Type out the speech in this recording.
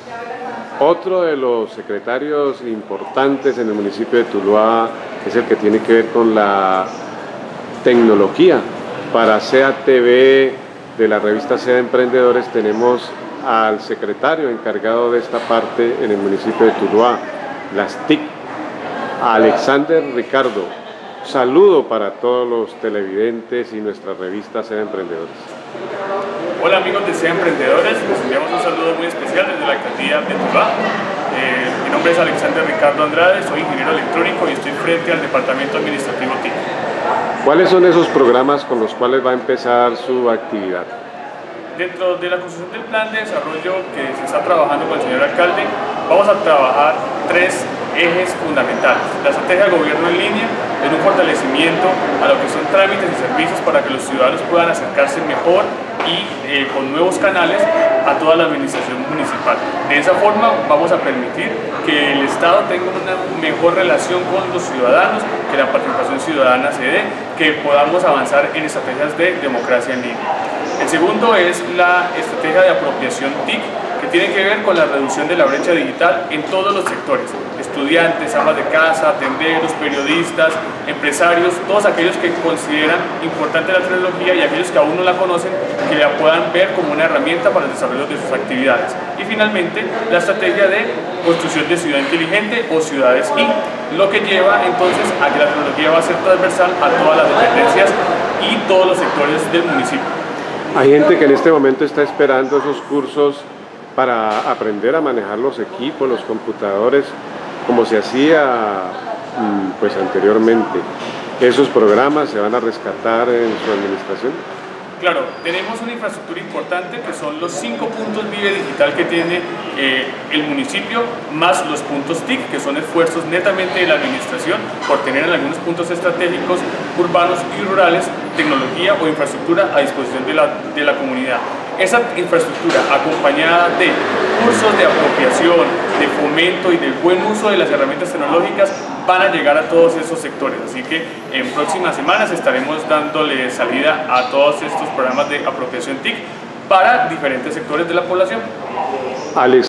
Otro de los secretarios importantes en el municipio de Tuluá es el que tiene que ver con la tecnología. Para SEA-TV de la revista SEA Emprendedores tenemos al secretario encargado de esta parte en el municipio de Tuluá, las TIC, Alexander Ricardo. Saludo para todos los televidentes y nuestra revista SEA Emprendedores. Hola amigos de SEA Emprendedores, les enviamos un saludo muy especial desde la alcaldía de Tuluá. Mi nombre es Alexander Ricardo Andrade, soy ingeniero electrónico y estoy frente al departamento administrativo TIC. ¿Cuáles son esos programas con los cuales va a empezar su actividad? Dentro de la construcción del plan de desarrollo que se está trabajando con el señor alcalde, vamos a trabajar tres ejes fundamentales. La estrategia de gobierno en línea, en un fortalecimiento a lo que son trámites y servicios para que los ciudadanos puedan acercarse mejor y con nuevos canales a toda la administración municipal. De esa forma vamos a permitir que el Estado tenga una mejor relación con los ciudadanos, que la participación ciudadana se dé, que podamos avanzar en estrategias de democracia en línea. El segundo es la estrategia de apropiación TIC, que tiene que ver con la reducción de la brecha digital en todos los sectores: estudiantes, amas de casa, tenderos, periodistas, empresarios, todos aquellos que consideran importante la tecnología y aquellos que aún no la conocen, que la puedan ver como una herramienta para el desarrollo de sus actividades. Y finalmente, la estrategia de construcción de ciudad inteligente o ciudades I, lo que lleva entonces a que la tecnología va a ser transversal a todas las dependencias y todos los sectores del municipio. Hay gente que en este momento está esperando esos cursos para aprender a manejar los equipos, los computadores, como se hacía pues anteriormente. ¿Esos programas se van a rescatar en su administración? Claro, tenemos una infraestructura importante que son los 5 puntos Vive Digital que tiene el municipio, más los puntos TIC, que son esfuerzos netamente de la administración por tener en algunos puntos estratégicos urbanos y rurales tecnología o infraestructura a disposición de la comunidad. Esa infraestructura, acompañada de cursos de apropiación, de fomento y del buen uso de las herramientas tecnológicas, van a llegar a todos esos sectores. Así que en próximas semanas estaremos dándole salida a todos estos programas de apropiación TIC para diferentes sectores de la población. Alex.